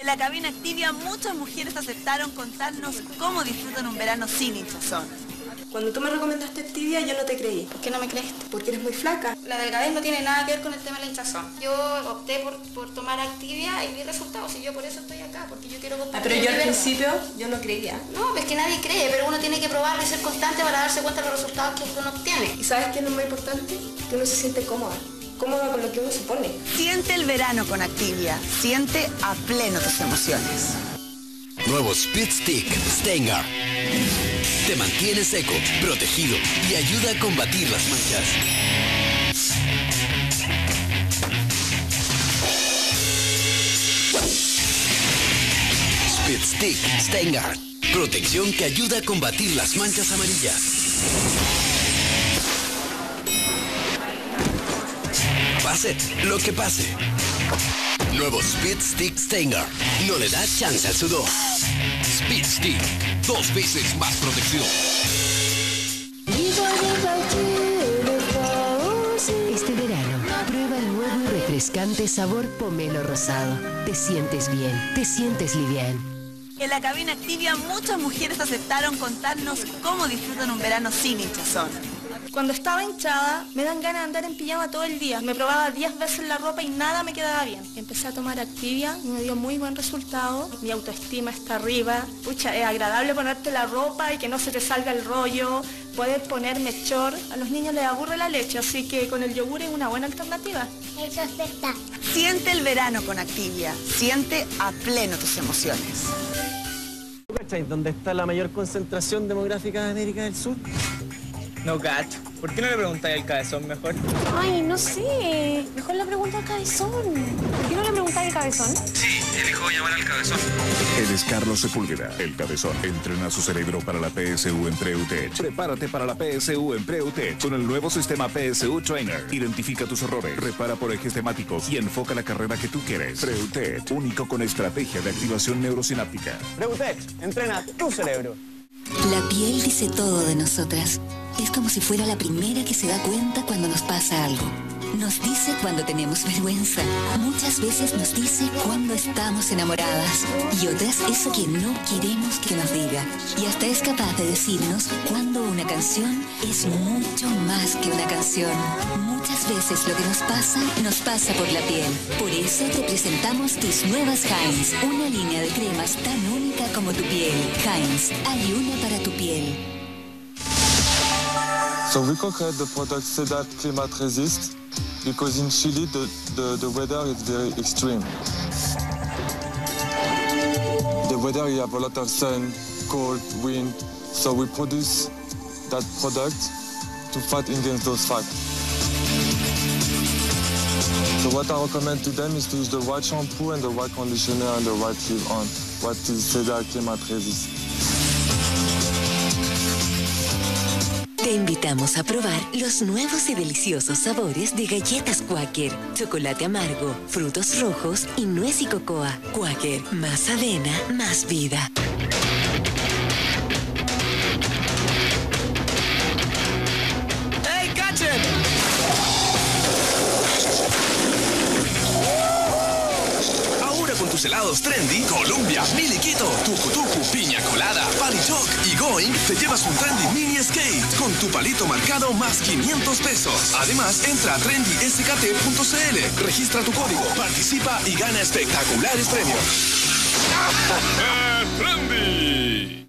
En la cabina Activia muchas mujeres aceptaron contarnos cómo disfrutan un verano sin hinchazón. Cuando tú me recomendaste Activia, yo no te creí. ¿Por qué no me creíste? Porque eres muy flaca. La delgadez no tiene nada que ver con el tema de la hinchazón. Yo opté por tomar Activia y vi resultados, y yo por eso estoy acá, porque yo quiero compartir. Pero yo al principio, yo no creía. No, es que nadie cree, pero uno tiene que probarlo y ser constante para darse cuenta de los resultados que uno obtiene. ¿Y sabes qué es lo más importante? Que uno se siente cómoda con lo que uno se pone. Siente el verano con Activia. Siente a pleno tus emociones. Nuevo Speed Stick Stenger. Te mantiene seco, protegido y ayuda a combatir las manchas. Speed Stick Stenger. Protección que ayuda a combatir las manchas amarillas. Pase lo que pase. Nuevo Speed Stick Stenger. No le da chance al sudor. Speed Stick. 2 veces más protección. Este verano, prueba el nuevo y refrescante sabor pomelo rosado. Te sientes bien, te sientes liviano. En la cabina Activia muchas mujeres aceptaron contarnos cómo disfrutan un verano sin hinchazón. Cuando estaba hinchada, me dan ganas de andar en pijama todo el día. Me probaba 10 veces la ropa y nada me quedaba bien. Empecé a tomar Activia y me dio muy buen resultado. Mi autoestima está arriba. Pucha, es agradable ponerte la ropa y que no se te salga el rollo. Poder ponerme short. A los niños les aburre la leche, así que con el yogur es una buena alternativa. Eso es verdad. Siente el verano con Activia. Siente a pleno tus emociones. ¿Tú cachai dónde está la mayor concentración demográfica de América del Sur? No cacho. ¿Por qué no le preguntáis al cabezón mejor? Ay, no sé. Mejor le pregunto al cabezón. ¿Por qué no le preguntáis al cabezón? Sí, elijo llamar al cabezón. Él es Carlos Sepúlveda, el cabezón. Entrena su cerebro para la PSU en Preutech. Prepárate para la PSU en Preutech con el nuevo sistema PSU Trainer. Identifica tus errores, repara por ejes temáticos y enfoca la carrera que tú quieres. Preutech, único con estrategia de activación neurosináptica. Preutech, entrena tu cerebro. La piel dice todo de nosotras. Es como si fuera la primera que se da cuenta cuando nos pasa algo. Nos dice cuando tenemos vergüenza. Muchas veces nos dice cuando estamos enamoradas. Y otras eso que no queremos que nos diga. Y hasta es capaz de decirnos cuando una canción es mucho más que una canción. Muchas veces lo que nos pasa por la piel. Por eso te presentamos tus nuevas Heinz. Una línea de cremas tan única como tu piel. Heinz, hay una para tu piel. So we co-create the product Sedat Climate Resist because in Chile the weather is very extreme. The weather, you have a lot of sun, cold, wind, so we produce that product to fight against those facts. So what I recommend to them is to use the right shampoo and the right conditioner and the right leave-on. What is Sedat Climate Resist. Te invitamos a probar los nuevos y deliciosos sabores de galletas Quaker. Chocolate amargo, frutos rojos y nuez y cocoa. Quaker, más avena, más vida. ¡Hey, cachen! Ahora con tus helados Trendy, Columbia, Miliquito, Tucu Tucu, Piña Colada, Palichoc y Going, te llevas un Trendy Mini Skate con tu palito marcado más 500 pesos. Además, entra a trendyskt.cl, registra tu código, participa y gana espectaculares premios. Trendy.